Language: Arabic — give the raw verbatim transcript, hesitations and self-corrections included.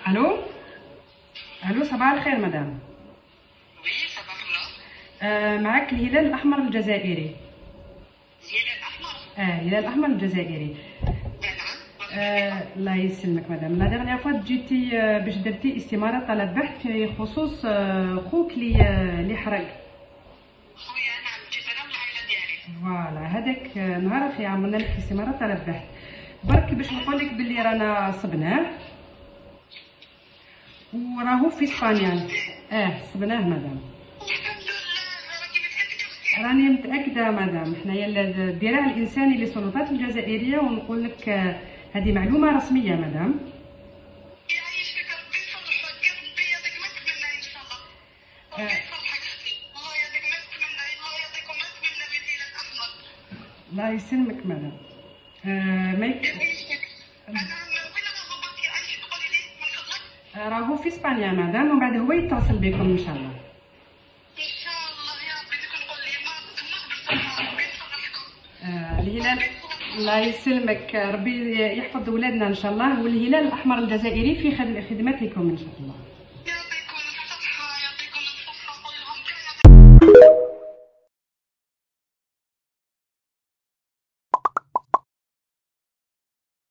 الو الو صباح الخير مدام. وي صباح النور. آه معك الهلال الاحمر الجزائري. الهلال الاحمر. اه الهلال الاحمر الجزائري. نعم. آه الله يسلمك مدام. لا ديرنيير فوا جيتي آه باش درتي استماره طلب بحث في خصوص آه خوك اللي آه اللي حرق. خويا نعم جيت انا والعائله ديالي. فوالا هذاك آه نهار اخي عملنا لك استماره طلب بحث برك باش نقول لك باللي رانا صبناه وراهو في اسبانيا. اه صبناه مدام. الحمد لله. راكي متاكده اختي؟ راني متاكده مدام. حنايا الذراع الانساني للسلطات الجزائريه ونقول لك آه هذه معلومه رسميه مدام. يعيش فيك ربي يفرحك ربي يعطيك ما تتمنى ان شاء الله. ربي يفرحك اختي. الله يعطيك ما تتمنى الله يعطيكم ما تتمنى من الهلال الاحمر. الله يسلمك مدام. آه ما يك... يعيش فيك. انا وين راهو باباك يعيش تقولي لي من فضلك؟ راهو في اسبانيا مدام ومن بعد هو يتصل بكم ان شاء الله. ان شاء الله يا ربي ديك نقول لي ما بالصحه ربي يفرحكم. آه الهلال الله يسلمك ربي يحفظ ولادنا ان شاء الله والهلال الاحمر الجزائري في خدمتكم ان شاء الله.